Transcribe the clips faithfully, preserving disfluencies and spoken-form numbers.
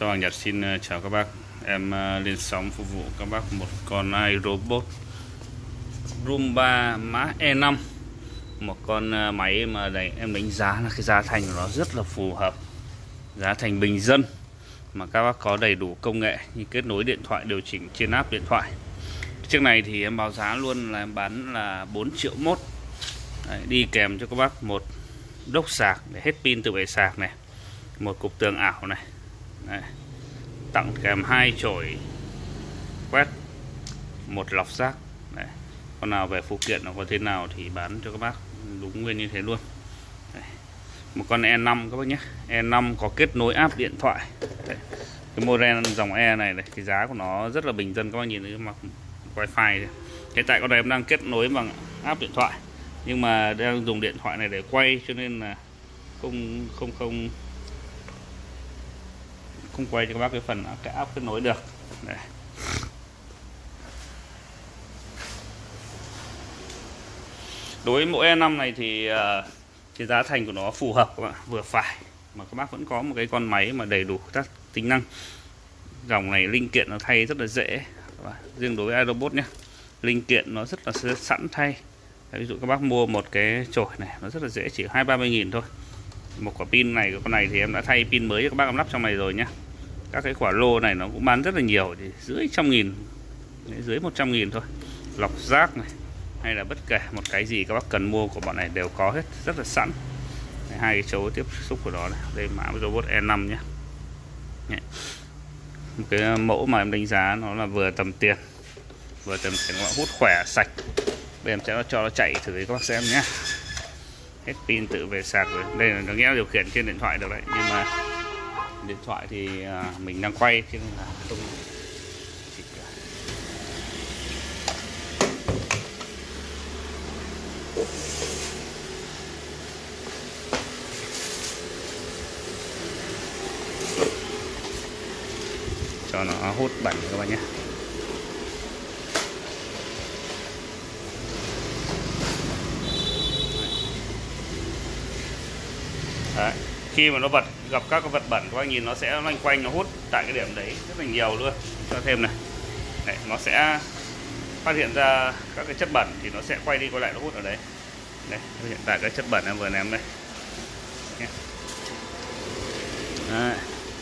Sao Hoàng Nhật xin chào các bác. Em lên sóng phục vụ các bác một con iRobot Roomba mã E năm. Một con máy mà đây em đánh giá là cái giá thành của nó rất là phù hợp, giá thành bình dân mà các bác có đầy đủ công nghệ như kết nối điện thoại, điều chỉnh trên app điện thoại. Chiếc này thì em báo giá luôn là em bán là bốn triệu mốt. Đấy, đi kèm cho các bác một đốc sạc để hết pin tự về sạc này, một cục tường ảo này. Đấy, tặng kèm hai chổi quét, một lọc rác. Đấy, con nào về phụ kiện nó có thế nào thì bán cho các bác đúng nguyên như thế luôn. Đấy, một con E năm các bác nhé. E năm có kết nối app điện thoại. Đấy, cái model dòng E này, này cái giá của nó rất là bình dân, các bác nhìn thấy mặt wifi. Hiện tại con này em đang kết nối bằng app điện thoại, nhưng mà đang dùng điện thoại này để quay cho nên là không không không không quay cho các bác cái phần cái app kết nối được. Đây. Đối với mẫu E năm này thì uh, cái giá thành của nó phù hợp các bạn, vừa phải mà các bác vẫn có một cái con máy mà đầy đủ các tính năng. Dòng này linh kiện nó thay rất là dễ các bạn. Riêng đối với iRobot nhé, linh kiện nó rất là sẵn thay. Ví dụ các bác mua một cái chổi này nó rất là dễ, chỉ hai ba mươi nghìn thôi. Một quả pin này, con này thì em đã thay pin mới cho các bác em lắp trong này rồi nhé. Các cái quả lô này nó cũng bán rất là nhiều, thì dưới trăm nghìn, dưới một trăm nghìn thôi. Lọc rác này hay là bất kể một cái gì các bác cần mua của bọn này đều có hết, rất là sẵn. Hai cái chỗ tiếp xúc của nó này. Đây mã robot E năm nhé. Một cái mẫu mà em đánh giá nó là vừa tầm tiền, vừa tầm tiền, nó hút khỏe sạch. Bây giờ em sẽ cho nó chạy thử với các bác xem nhé. Hết pin tự về sạc rồi. Đây là nó nghe điều khiển trên điện thoại được đấy, nhưng mà điện thoại thì mình đang quay chứ là không chỉ cả. Cho nó hút bẩn các bạn nhé. Đấy. Khi mà nó vật gặp các cái vật bẩn các bác nhìn nó sẽ loanh quanh, nó hút tại cái điểm đấy rất là nhiều luôn. Cho thêm này. Đấy, nó sẽ phát hiện ra các cái chất bẩn thì nó sẽ quay đi quay lại, nó hút ở đấy. Đây, hiện tại cái chất bẩn em vừa ném đây. Đấy.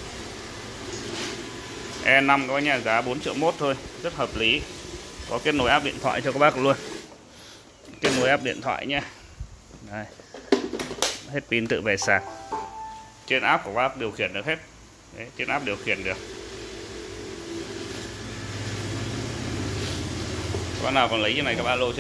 E năm các bác nha, giá bốn triệu mốt thôi, rất hợp lý. Có kết nối app điện thoại cho các bác luôn. Kết nối app điện thoại nha. Đây. Hết pin tự về sạc. Trên app của các bác điều khiển được hết. Đấy, trên app điều khiển được. Các bác nào còn lấy cái này các bác alo